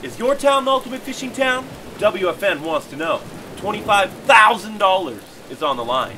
Is your town the ultimate fishing town? WFN wants to know. $25,000 is on the line.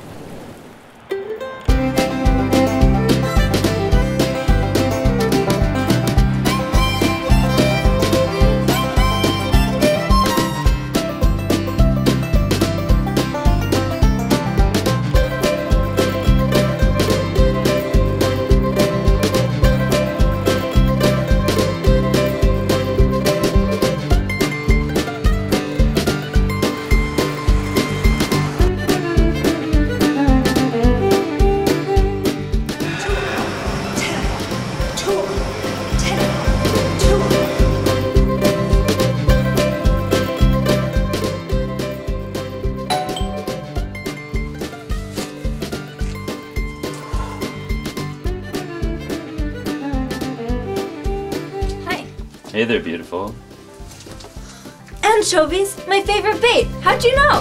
Hey there, beautiful. Anchovies, my favorite bait. How'd you know?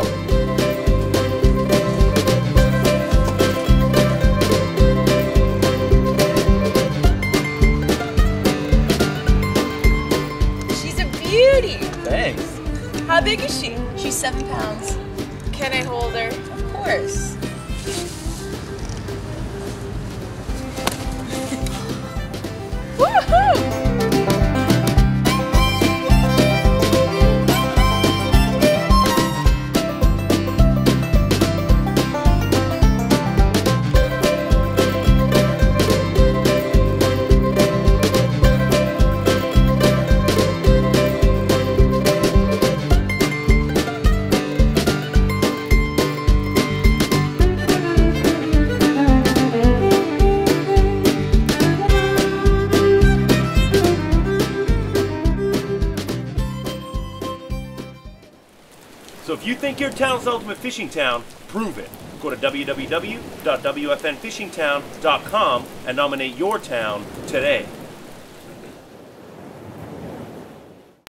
She's a beauty. Thanks. How big is she? She's 7 pounds. Can I hold her? Of course. Woohoo! So if you think your town's the ultimate fishing town, prove it. Go to www.wfnfishingtown.com and nominate your town today.